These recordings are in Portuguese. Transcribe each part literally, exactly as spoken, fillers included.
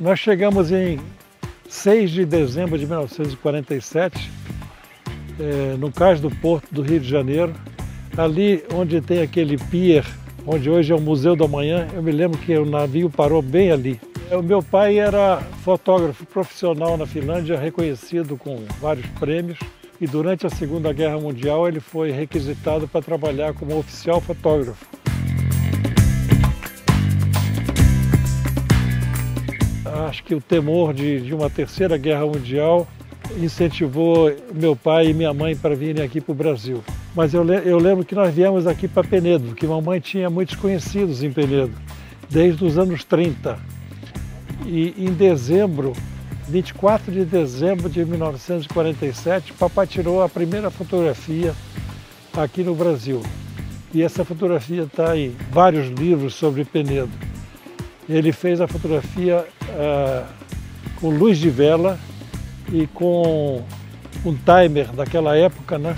Nós chegamos em seis de dezembro de mil novecentos e quarenta e sete, é, no cais do Porto do Rio de Janeiro, ali onde tem aquele pier, onde hoje é o Museu do Amanhã. Eu me lembro que o navio parou bem ali. O meu pai era fotógrafo profissional na Finlândia, reconhecido com vários prêmios, e durante a Segunda Guerra Mundial ele foi requisitado para trabalhar como oficial fotógrafo. Acho que o temor de, de uma terceira guerra mundial incentivou meu pai e minha mãe para virem aqui para o Brasil. Mas eu, eu lembro que nós viemos aqui para Penedo, porque mamãe tinha muitos conhecidos em Penedo, desde os anos trinta. E em dezembro, vinte e quatro de dezembro de mil novecentos e quarenta e sete, papai tirou a primeira fotografia aqui no Brasil. E essa fotografia está em vários livros sobre Penedo. Ele fez a fotografia uh, com luz de vela e com um timer daquela época, né?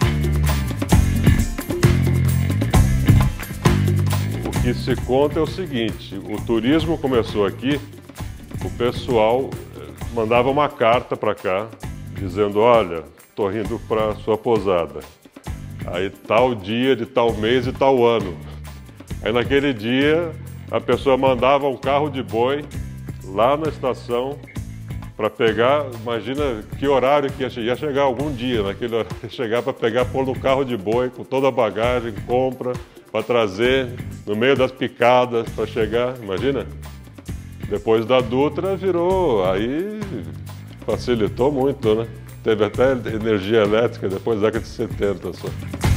O que se conta é o seguinte: o turismo começou aqui, o pessoal mandava uma carta para cá, dizendo: olha, estou indo para sua pousada. Aí tal dia de tal mês e tal ano. Aí naquele dia a pessoa mandava um carro de boi lá na estação para pegar, imagina que horário que ia chegar, ia chegar algum dia, naquele horário, ia chegar para pegar, pôr no carro de boi com toda a bagagem, compra, para trazer no meio das picadas para chegar, imagina? Depois da Dutra virou, aí facilitou muito, né? Teve até energia elétrica depois da década de setenta só.